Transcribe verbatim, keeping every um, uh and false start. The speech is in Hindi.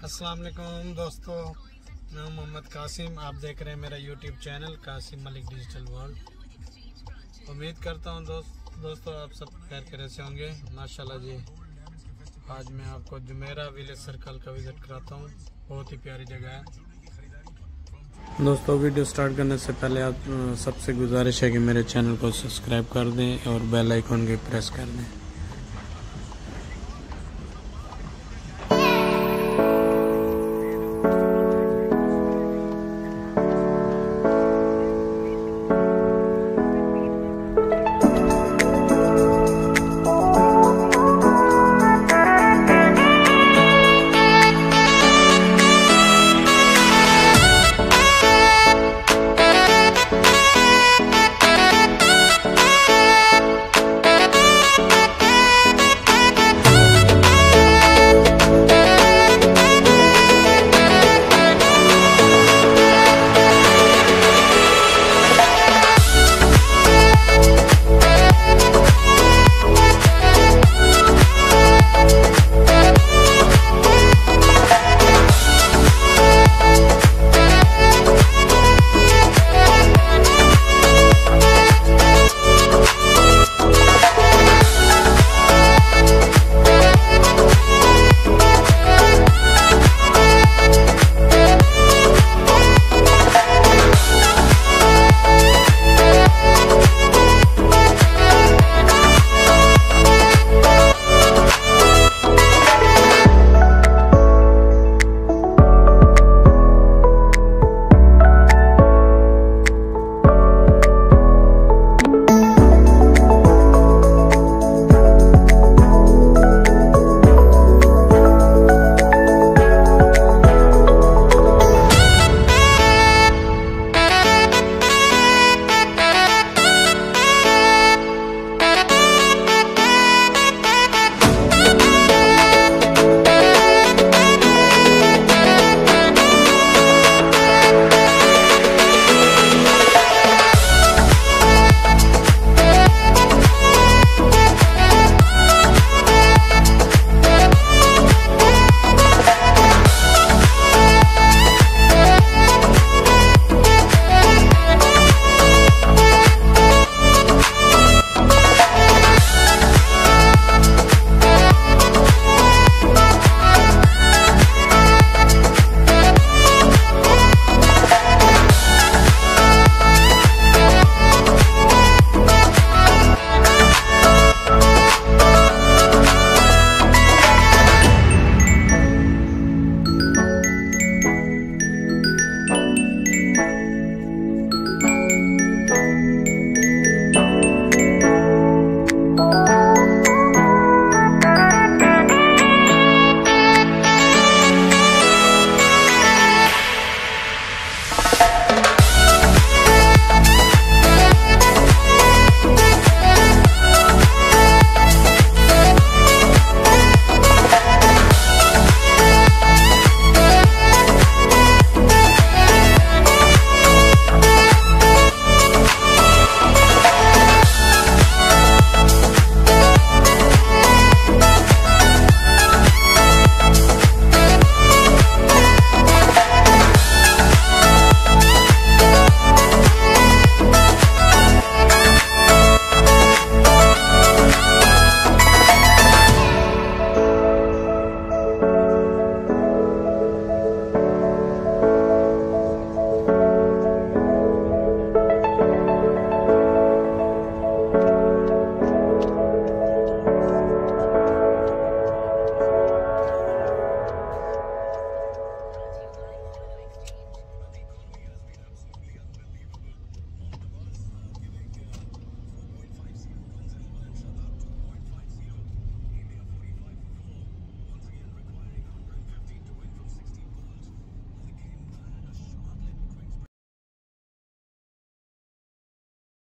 अस्सलाम वालेकुम दोस्तों, मैं हूं मोहम्मद कासिम। आप देख रहे हैं मेरा YouTube channel Qasim Malik digital world. उम्मीद करता हूं दोस्त दोस्तों आप सब खैर खैरियत से होंगे। माशाल्लाह जी, आज मैं आपको जुमेरा विलेज सर्कल का विजिट कराता हूं। बहुत ही प्यारी जगह है दोस्तों। वीडियो स्टार्ट करने से पहले आप सबसे गुजारिश है कि मेरे चैनल को सब्सक्राइब कर दें और बेल आइकन को प्रेस कर दें।